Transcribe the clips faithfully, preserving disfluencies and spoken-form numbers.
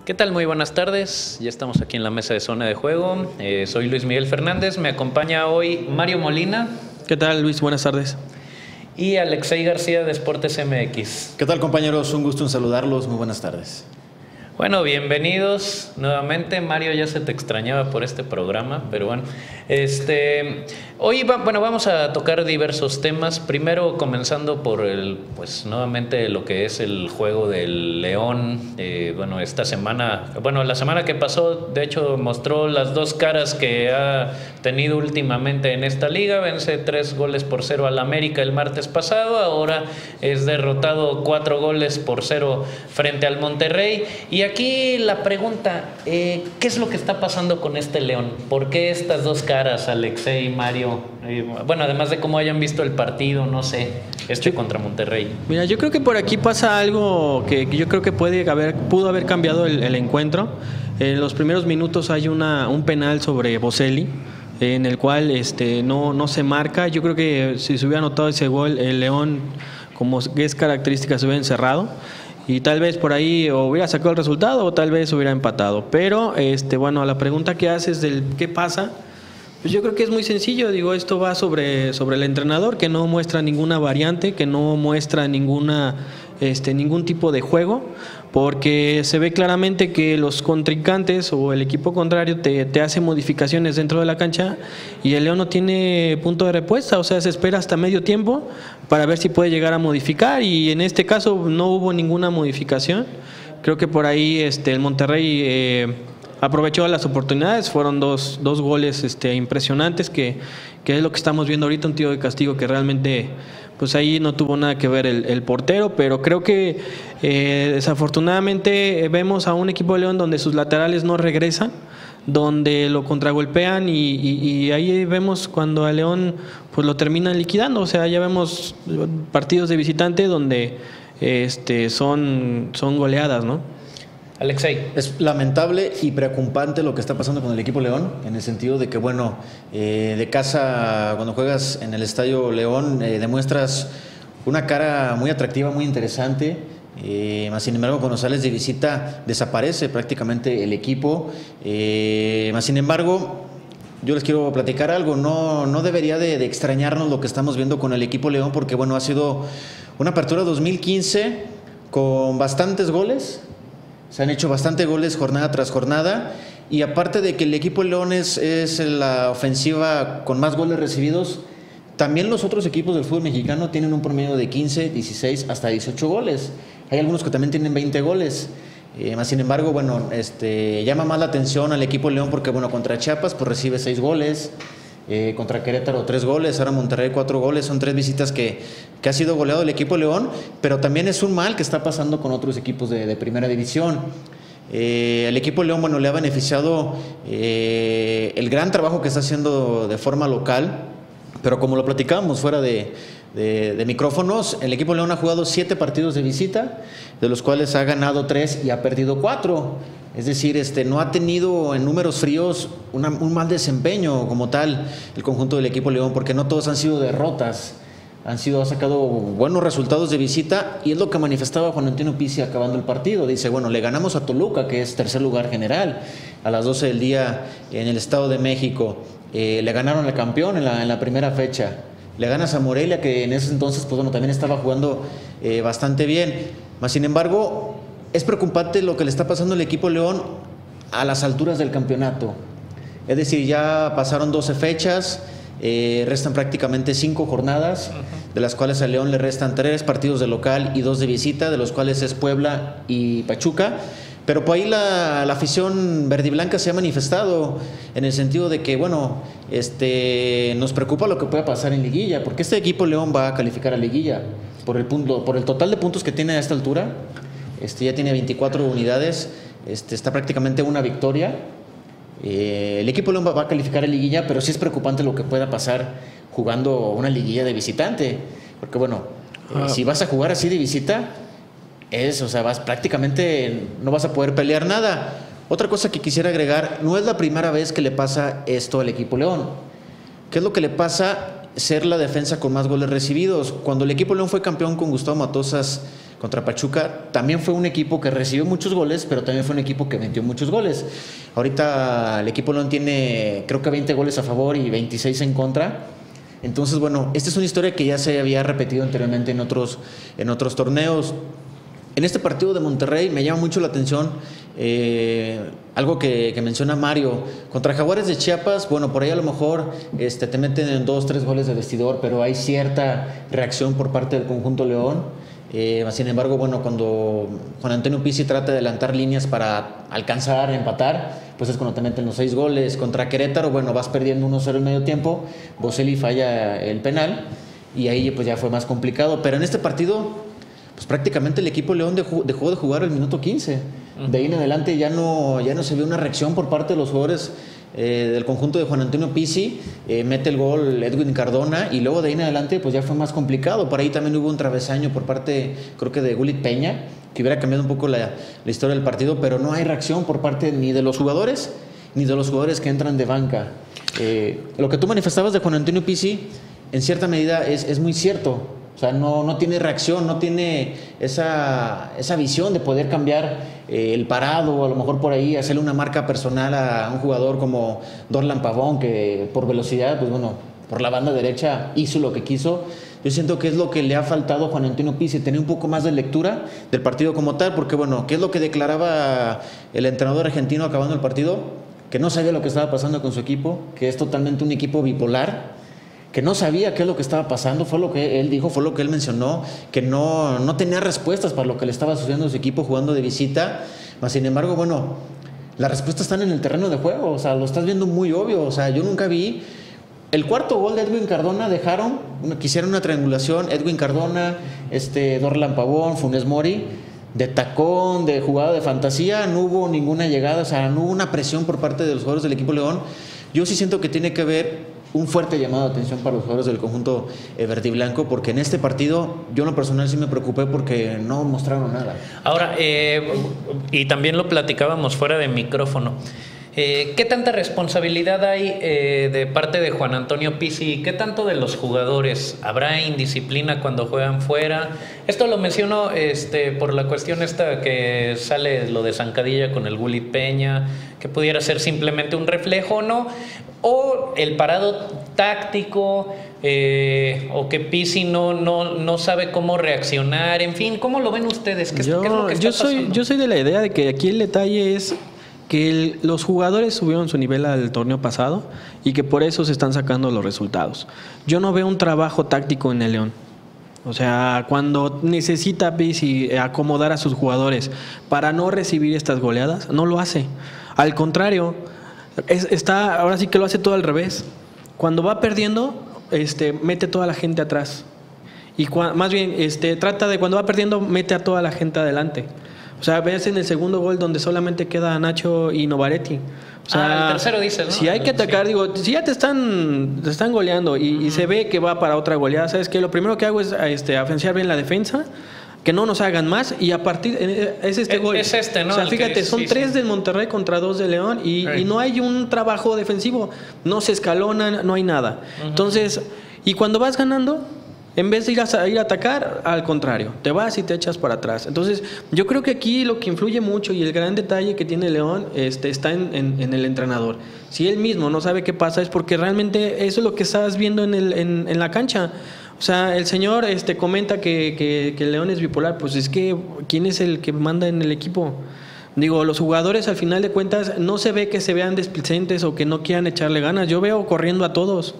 ¿Qué tal? Muy buenas tardes. Ya estamos aquí en la mesa de zona de juego. Eh, soy Luis Miguel Fernández. Me acompaña hoy Mario Molina. ¿Qué tal, Luis? Buenas tardes. Y Alexei García de Deportes M X. ¿Qué tal, compañeros? Un gusto en saludarlos. Muy buenas tardes. Bueno, bienvenidos nuevamente. Mario, ya se te extrañaba por este programa, pero bueno. Este, hoy va, bueno, vamos a tocar diversos temas. Primero, comenzando por el, pues nuevamente lo que es el juego del León. Eh, bueno, esta semana, bueno, la semana que pasó, de hecho, mostró las dos caras que ha tenido últimamente en esta liga. Vence tres goles por cero al América el martes pasado. Ahora es derrotado cuatro goles por cero frente al Monterrey. Y aquí la pregunta, eh, ¿qué es lo que está pasando con este León? ¿Por qué estas dos caras, Alexei y Mario? Eh, bueno, además de cómo hayan visto el partido, no sé, este sí. contra Monterrey. Mira, yo creo que por aquí pasa algo que, que yo creo que puede haber, pudo haber cambiado el, el encuentro. En los primeros minutos hay una, un penal sobre Boselli, en el cual este, no, no se marca. Yo creo que si se hubiera anotado ese gol, el León, como es característica, se hubiera encerrado. Y tal vez por ahí o hubiera sacado el resultado o tal vez hubiera empatado. Pero este, bueno, a la pregunta que haces del qué pasa, pues yo creo que es muy sencillo. Digo, esto va sobre, sobre el entrenador, que no muestra ninguna variante, que no muestra ninguna, este, ningún tipo de juego, porque se ve claramente que los contrincantes o el equipo contrario te, te hace modificaciones dentro de la cancha y el León no tiene punto de respuesta. O sea, se espera hasta medio tiempo para ver si puede llegar a modificar, y en este caso no hubo ninguna modificación. Creo que por ahí este, el Monterrey eh, aprovechó las oportunidades. Fueron dos, dos goles este, impresionantes que, que es lo que estamos viendo ahorita, un tiro de castigo que realmente pues ahí no tuvo nada que ver el, el portero, pero creo que eh, desafortunadamente vemos a un equipo de León donde sus laterales no regresan, donde lo contragolpean y, y, y ahí vemos cuando a León pues lo terminan liquidando. O sea, ya vemos partidos de visitante donde este, son, son goleadas, ¿no? Alexei. Es lamentable y preocupante lo que está pasando con el equipo León, en el sentido de que, bueno, eh, de casa, cuando juegas en el Estadio León, eh, demuestras una cara muy atractiva, muy interesante. Eh, más sin embargo, cuando sales de visita, desaparece prácticamente el equipo. Eh, más sin embargo, yo les quiero platicar algo. No, no debería de, de extrañarnos lo que estamos viendo con el equipo León, porque, bueno, ha sido una apertura dos mil quince con bastantes goles. Se han hecho bastantes goles jornada tras jornada, y aparte de que el equipo León es, es la ofensiva con más goles recibidos, también los otros equipos del fútbol mexicano tienen un promedio de quince, dieciséis, hasta dieciocho goles. Hay algunos que también tienen veinte goles. Eh, más sin embargo, bueno, este, llama más la atención al equipo León porque, bueno, contra Chiapas pues recibe seis goles. Eh, contra Querétaro tres goles, ahora Monterrey cuatro goles. Son tres visitas que, que ha sido goleado el equipo León, pero también es un mal que está pasando con otros equipos de, de primera división. Eh, el equipo León, bueno, le ha beneficiado eh, el gran trabajo que está haciendo de forma local, pero como lo platicábamos fuera de, de, de micrófonos, el equipo León ha jugado siete partidos de visita, de los cuales ha ganado tres y ha perdido cuatro. Es decir, este, no ha tenido en números fríos una, un mal desempeño como tal el conjunto del equipo León, porque no todos han sido derrotas, han sido, ha sacado buenos resultados de visita, y es lo que manifestaba Juan Antonio Pizzi acabando el partido. Dice, bueno, le ganamos a Toluca, que es tercer lugar general, a las doce del día en el Estado de México. Eh, le ganaron al campeón en la, en la primera fecha. Le ganas a Morelia, que en ese entonces pues, bueno, también estaba jugando eh, bastante bien. Mas, sin embargo, es preocupante lo que le está pasando al equipo León a las alturas del campeonato. Es decir, ya pasaron doce fechas, eh, restan prácticamente cinco jornadas, de las cuales a León le restan tres partidos de local y dos de visita, de los cuales es Puebla y Pachuca. Pero por ahí la, la afición verdiblanca se ha manifestado en el sentido de que, bueno, este, nos preocupa lo que pueda pasar en liguilla, porque este equipo León va a calificar a liguilla por el, punto, por el total de puntos que tiene a esta altura. Este, ya tiene veinticuatro unidades, este, está prácticamente una victoria. Eh, el equipo León va, va a calificar a liguilla, pero sí es preocupante lo que pueda pasar jugando una liguilla de visitante, porque bueno, ah. eh, si vas a jugar así de visita, es, o sea, vas prácticamente no vas a poder pelear nada. Otra cosa que quisiera agregar, no es la primera vez que le pasa esto al equipo León. ¿Qué es lo que le pasa? Ser la defensa con más goles recibidos. Cuando el equipo León fue campeón con Gustavo Matosas contra Pachuca, también fue un equipo que recibió muchos goles, pero también fue un equipo que metió muchos goles. Ahorita el equipo León tiene creo que veinte goles a favor y veintiséis en contra. Entonces, bueno, esta es una historia que ya se había repetido anteriormente en otros, en otros torneos. En este partido de Monterrey me llama mucho la atención eh, algo que, que menciona Mario. Contra Jaguares de Chiapas, bueno, por ahí a lo mejor este, te meten en dos, tres goles de vestidor, pero hay cierta reacción por parte del conjunto León. Eh, sin embargo, bueno, cuando Juan Antonio Pizzi trata de adelantar líneas para alcanzar, empatar, pues es cuando te meten los seis goles. Contra Querétaro, bueno, vas perdiendo uno cero en medio tiempo, Boselli falla el penal y ahí pues ya fue más complicado. Pero en este partido, pues prácticamente el equipo León dejó, dejó de jugar el minuto quince. De ahí en adelante ya no, ya no se vio una reacción por parte de los jugadores eh, del conjunto de Juan Antonio Pizzi. Eh, mete el gol Edwin Cardona y luego de ahí en adelante pues ya fue más complicado. Por ahí también hubo un travesaño por parte, creo que de Gulit Peña, que hubiera cambiado un poco la, la historia del partido, pero no hay reacción por parte ni de los jugadores ni de los jugadores que entran de banca. Eh, lo que tú manifestabas de Juan Antonio Pizzi, en cierta medida es, es muy cierto. O sea, no, no tiene reacción, no tiene esa, esa visión de poder cambiar eh, el parado, o a lo mejor por ahí hacerle una marca personal a un jugador como Dorlan Pavón, que por velocidad, pues bueno, por la banda derecha hizo lo que quiso. Yo siento que es lo que le ha faltado a Juan Antonio Pizzi, tener un poco más de lectura del partido como tal, porque bueno, ¿qué es lo que declaraba el entrenador argentino acabando el partido? Que no sabía lo que estaba pasando con su equipo, que es totalmente un equipo bipolar, que no sabía qué es lo que estaba pasando, fue lo que él dijo, fue lo que él mencionó, que no, no tenía respuestas para lo que le estaba sucediendo a su equipo jugando de visita. Mas, sin embargo, bueno, las respuestas están en el terreno de juego, o sea, lo estás viendo muy obvio. O sea, yo nunca vi el cuarto gol de Edwin Cardona, dejaron, quisieron una triangulación, Edwin Cardona, este, Dorlan Pavón, Funes Mori, de tacón, de jugada de fantasía, no hubo ninguna llegada, o sea, no hubo una presión por parte de los jugadores del equipo León. Yo sí siento que tiene que haber un fuerte llamado de atención para los jugadores del conjunto eh, verde y blanco, porque en este partido yo en lo personal sí me preocupé porque no mostraron nada. Ahora, eh, y también lo platicábamos fuera de micrófono, eh, ¿qué tanta responsabilidad hay eh, de parte de Juan Antonio Pizzi? ¿Qué tanto de los jugadores? ¿Habrá indisciplina cuando juegan fuera? Esto lo menciono este, por la cuestión esta que sale lo de zancadilla con el Gulit Peña, que pudiera ser simplemente un reflejo, ¿no? O el parado táctico, eh, o que Pizzi no, no, no sabe cómo reaccionar, en fin, ¿cómo lo ven ustedes? ¿Qué, yo, ¿qué es lo que está yo soy, pasando? yo soy de la idea de que aquí el detalle es que el, los jugadores subieron su nivel al torneo pasado y que por eso se están sacando los resultados. Yo no veo un trabajo táctico en el León. O sea, cuando necesita Pizzi acomodar a sus jugadores para no recibir estas goleadas, no lo hace. Al contrario, es, está, ahora sí que lo hace todo al revés. Cuando va perdiendo, este, mete toda la gente atrás. Y cua, más bien, este, trata de cuando va perdiendo, mete a toda la gente adelante. O sea, ves en el segundo gol donde solamente queda Nacho y Novaretti. O sea, ah, el tercero dices, ¿no? Si hay que atacar, sí. digo, si ya te están, te están goleando y, uh-huh. y se ve que va para otra goleada, ¿sabes qué? Lo primero que hago es este, afianzar bien la defensa, que no nos hagan más, y a partir es este es, gol. Es este, ¿no? O sea, el fíjate, que, son sí, tres sí. del Monterrey contra dos de León y, right. y no hay un trabajo defensivo, no se escalonan, no hay nada. Uh-huh. Entonces, y cuando vas ganando, en vez de ir a, ir a atacar, al contrario, te vas y te echas para atrás. Entonces, yo creo que aquí lo que influye mucho y el gran detalle que tiene León este, está en, en, en el entrenador. Si él mismo no sabe qué pasa, es porque realmente eso es lo que estás viendo en, el, en, en la cancha. O sea, el señor este, comenta que, que, que León es bipolar. Pues es que, ¿quién es el que manda en el equipo? Digo, los jugadores al final de cuentas no se ve que se vean displicentes o que no quieran echarle ganas. Yo veo corriendo a todos.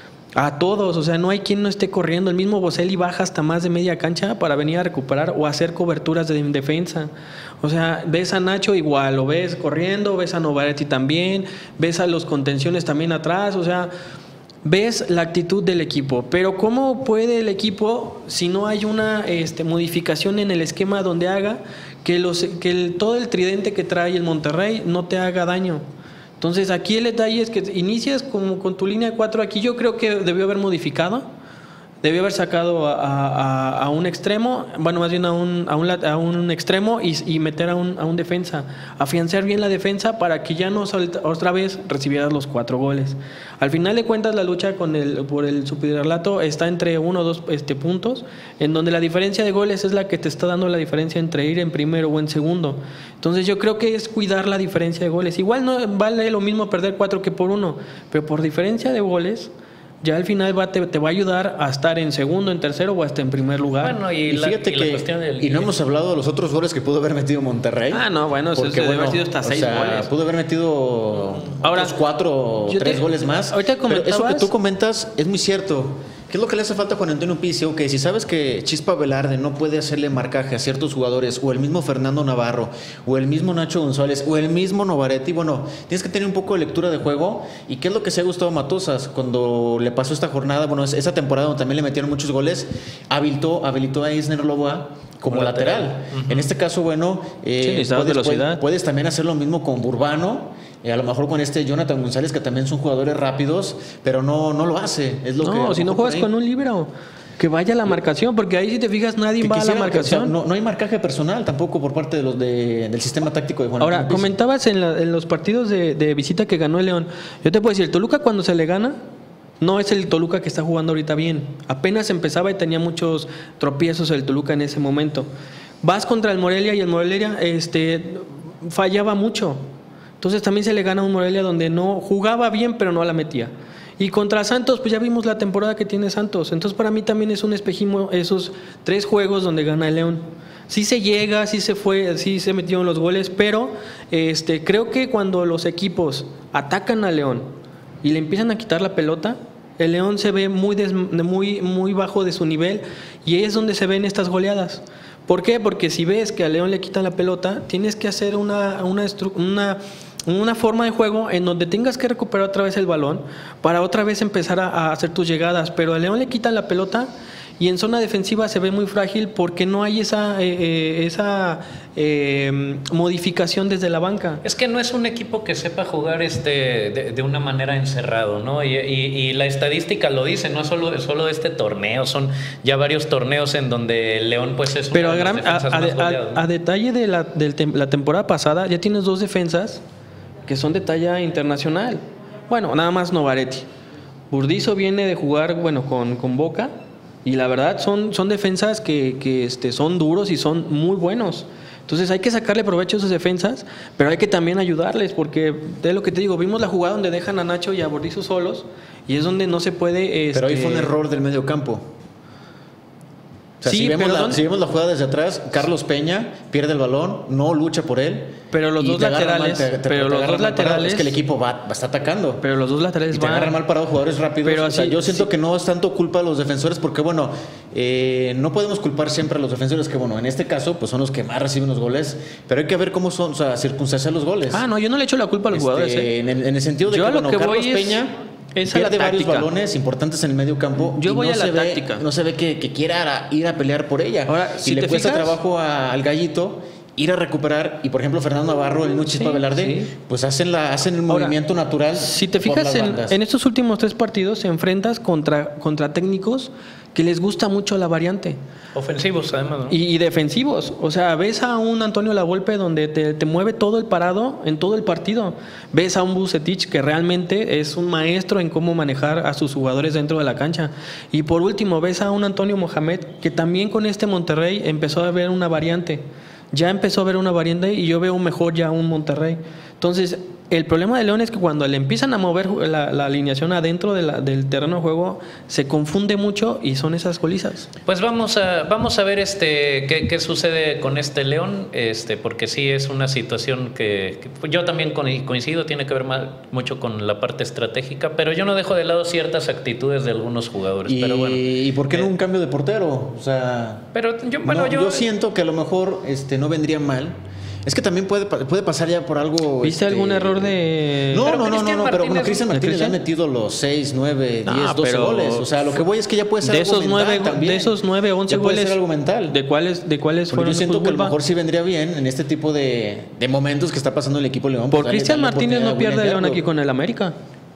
A todos, o sea, no hay quien no esté corriendo. El mismo Boselli baja hasta más de media cancha para venir a recuperar o hacer coberturas de defensa. O sea, ves a Nacho igual, lo ves corriendo, ves a Novaretti también, ves a los contenciones también atrás, o sea, ves la actitud del equipo. Pero ¿cómo puede el equipo si no hay una este, modificación en el esquema donde haga que, los, que el, todo el tridente que trae el Monterrey no te haga daño? Entonces aquí el detalle es que inicias como con tu línea cuatro. Aquí yo creo que debió haber modificado debió haber sacado a, a, a un extremo, bueno, más bien a un, a un, a un extremo y, y meter a un, a un defensa, afianzar bien la defensa para que ya no otra vez recibieras los cuatro goles. Al final de cuentas, la lucha con el, por el superrelato está entre uno o dos este, puntos, en donde la diferencia de goles es la que te está dando la diferencia entre ir en primero o en segundo. Entonces yo creo que es cuidar la diferencia de goles. Igual no vale lo mismo perder cuatro que por uno, pero por diferencia de goles ya al final va, te, te va a ayudar a estar en segundo, en tercero o hasta en primer lugar. Bueno, y, y la, fíjate y que, la cuestión del... y no hemos hablado de los otros goles que pudo haber metido Monterrey. Ah, no, bueno, eso porque, debe bueno, haber sido hasta o seis sea, goles. Pudo haber metido Ahora, otros cuatro o tres te, goles más. Ahorita pero eso que tú comentabas... comentas es muy cierto. ¿Qué es lo que le hace falta a Juan Antonio Pizzi? Que si sabes que Chispa Velarde no puede hacerle marcaje a ciertos jugadores, o el mismo Fernando Navarro, o el mismo Nacho González, o el mismo Novaretti, bueno, tienes que tener un poco de lectura de juego. ¿Y qué es lo que se ha gustado a Matosas? Cuando le pasó esta jornada, bueno, esa temporada donde también le metieron muchos goles, habilitó, habilitó a Isner Loboa como, como lateral. lateral. Uh-huh. En este caso, bueno, eh, sí, puedes, puedes, puedes también hacer lo mismo con Burbano. Eh, a lo mejor con este Jonathan González, que también son jugadores rápidos, pero no, no lo hace. Es lo no, que si no juegas con un líbero, que vaya a la marcación, porque ahí si te fijas nadie va a la marcación. Que, o sea, no, no hay marcaje personal tampoco por parte de los de, del sistema táctico de Juan Ahora, Antonio Pizzi. comentabas en, la, en los partidos de, de visita que ganó el León. Yo te puedo decir, el Toluca cuando se le gana, no es el Toluca que está jugando ahorita bien. Apenas empezaba y tenía muchos tropiezos el Toluca en ese momento. Vas contra el Morelia y el Morelia este, fallaba mucho. Entonces también se le gana a un Morelia donde no jugaba bien, pero no la metía. Y contra Santos, pues ya vimos la temporada que tiene Santos. Entonces para mí también es un espejismo esos tres juegos donde gana el León. Sí se llega, sí se fue, sí se metieron los goles, pero este, creo que cuando los equipos atacan a León y le empiezan a quitar la pelota, el León se ve muy, des, muy, muy bajo de su nivel y es donde se ven estas goleadas. ¿Por qué? Porque si ves que a León le quitan la pelota, tienes que hacer una, una, una, una forma de juego en donde tengas que recuperar otra vez el balón para otra vez empezar a, a hacer tus llegadas. Pero a León le quitan la pelota y en zona defensiva se ve muy frágil porque no hay esa, eh, esa eh, modificación desde la banca. Es que no es un equipo que sepa jugar este de, de una manera encerrado, ¿no? Y, y, y la estadística lo dice, no solo, solo este torneo, son ya varios torneos en donde León pues es Pero una de las a, defensas a, más a, goleadas, ¿no? a detalle de la, de la temporada pasada, ya tienes dos defensas que son de talla internacional. Bueno, nada más Novaretti. Burdizo viene de jugar, bueno, con, con Boca. Y la verdad son, son defensas que, que este, son duros y son muy buenos. Entonces hay que sacarle provecho a esas defensas, pero hay que también ayudarles, porque es lo que te digo, vimos la jugada donde dejan a Nacho y a Burdizo solos, y es donde no se puede... Este... Pero ahí fue un error del medio campo. O sea, sí, si, vemos pero la, ¿dónde? si vemos la jugada desde atrás, Carlos Peña pierde el balón, no lucha por él. Pero los dos laterales, mal, te, te, pero te los dos laterales, es que el equipo va, va está atacando. Pero los dos laterales y te van. agarran mal parados jugadores rápidos. Pero o sea, así, yo siento sí. que no es tanto culpa de los defensores, porque bueno, eh, no podemos culpar siempre a los defensores, que bueno, en este caso pues son los que más reciben los goles, pero hay que ver cómo son, o sea, circunstancias los goles. Ah, no, yo no le echo la culpa a los este, jugadores. ¿eh? en, el, en el sentido de yo que, a lo bueno, que Carlos voy Peña es pierde varios táctica. balones importantes en el medio campo. Yo y voy no a la se ve, táctica. No se ve que, que quiera ir a pelear por ella. Ahora, y si le te cuesta fijas, trabajo a, al Gallito ir a recuperar, y por ejemplo Fernando Navarro, el Chispa sí, Velarde, sí. pues hacen la hacen el Ahora, movimiento natural. Si te por fijas las en, bandas. en estos últimos tres partidos, se enfrentas contra, contra técnicos que les gusta mucho la variante. Ofensivos, además, ¿no? Y, y defensivos. O sea, ves a un Antonio Lavolpe donde te, te mueve todo el parado en todo el partido. Ves a un Vucetich que realmente es un maestro en cómo manejar a sus jugadores dentro de la cancha. Y por último, ves a un Antonio Mohamed que también con este Monterrey empezó a ver una variante. Ya empezó a ver una variante y yo veo mejor ya un Monterrey. Entonces, el problema de León es que cuando le empiezan a mover la, la alineación adentro de la, del terreno de juego, se confunde mucho y son esas golizas. Pues vamos a vamos a ver este qué, qué sucede con este León, este porque sí es una situación que, que yo también coincido, tiene que ver más, mucho con la parte estratégica, pero yo no dejo de lado ciertas actitudes de algunos jugadores. Y, pero bueno, ¿y por qué eh, no un cambio de portero? O sea, pero yo, bueno, no, yo, yo siento que a lo mejor este, no vendría mal. Es que también puede, puede pasar ya por algo. ¿Viste este... algún error de.? No, Pero no, no, Cristian no, no, pero bueno, Martínez- Cristian Martínez le ha ¿Cristian? metido los seis, nueve, No, diez, doce pero goles. O sea, lo que voy es que ya puede ser de algo esos mental nueve, también. de esos nueve, once Ya puede goles. ser algo mental. ¿De cuáles, de cuáles Porque fueron yo siento su que a lo culpa? mejor sí vendría bien en este tipo de, de momentos que está pasando el equipo León. Por pues, darle- Cristian darle Martínez oportunidad no a pierde William León Gallo. aquí con el América.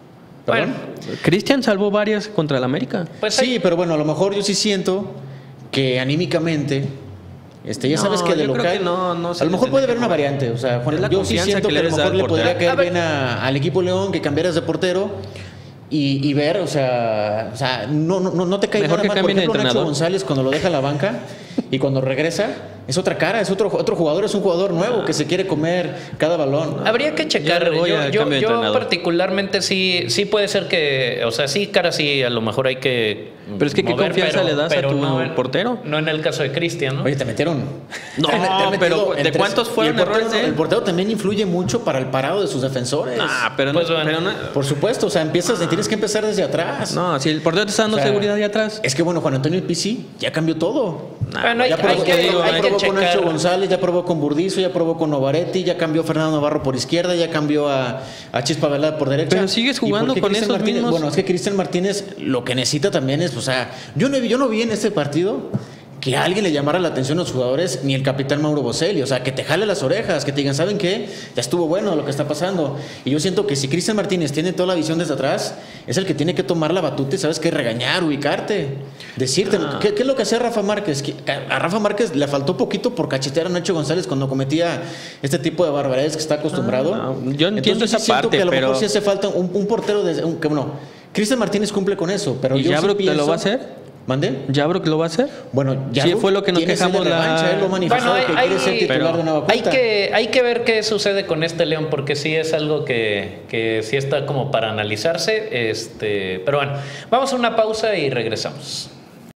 Bueno, Cristian salvó varias contra el América. pues Sí, hay- pero bueno, a lo mejor yo sí siento que anímicamente, este, ya No, sabes que de yo creo local, que no- no se a lo le mejor puede tiene haber que una mover. variante. O sea, Juan, Es la yo sí confianza siento que que, a le lo des al mejor le podría portero. caer A ver. bien a- al equipo León que cambiaras de portero. Y, y ver, o sea, o sea no, no, no te cae Mejor nada que mal. Por cambien de ejemplo, Nacho entrenador. González cuando lo deja a la banca y cuando regresa, es otra cara, es otro, otro jugador, es un jugador nuevo que se quiere comer cada balón. Habría que checar. Yo le voy Yo, al yo- cambio de yo entrenador. particularmente sí, sí puede ser que, o sea, sí, cara, sí, a lo mejor hay que. Pero es que, ¿qué mover, confianza pero- le das a pero tu no en- portero? No en el caso de Cristian, ¿no? Oye, te metieron. No, Te han- te han metido pero en ¿de cuántos fueron y el portero, errores de él? El portero también influye mucho para el parado de sus defensores. Ah, pero, Pues no, bueno. pero no. Por supuesto, o sea, empiezas, tienes que empezar desde atrás. No, si el portero te está dando O sea, seguridad ahí atrás. Es que bueno, Juan Antonio Pizzi ya cambió todo. Bueno, hay, ya probó, hay ya que, probó- hay ya que probó con Nacho checar. González, ya probó con Burdizo, ya probó con Novaretti, ya cambió a Fernando Navarro por izquierda, ya cambió a, a Chispa Velada por derecha. Pero sigues ¿Y por jugando qué con Cristian esos Martínez? mismos- Bueno, es que Cristian Martínez lo que necesita también es, o sea, yo no, vi- yo no vi en este partido que a alguien le llamara la atención a los jugadores, ni el capitán Mauro Boselli, o sea, que te jale las orejas, que te digan, ¿saben qué? Ya estuvo bueno lo que está pasando. Y yo siento que si Cristian Martínez tiene toda la visión desde atrás, es el que tiene que tomar la batuta y sabes qué, regañar, ubicarte, decirte, Ah. ¿qué, qué es lo que hacía Rafa Márquez? Que a Rafa Márquez le faltó poquito por cachetear a Nacho González cuando cometía este tipo de barbaridades que está acostumbrado. Ah, no, yo entiendo Entonces, sí esa siento parte, que a lo pero- mejor sí hace falta un, un portero de, un- que bueno, Cristian Martínez cumple con eso, pero ¿Y yo sí Jabrock te lo pienso- va a hacer? ¿Mande? ¿Jabrock lo va a hacer? Bueno, ya Sí, fue lo que nos tiene sed de quejamos la- revancha, él lo manifestó Bueno, hay- que quiere hay- ser titular pero de nueva Hay cuenta. que, hay que ver qué sucede con este León, porque sí es algo que, que sí está como para analizarse. Este, pero bueno, vamos a una pausa y regresamos.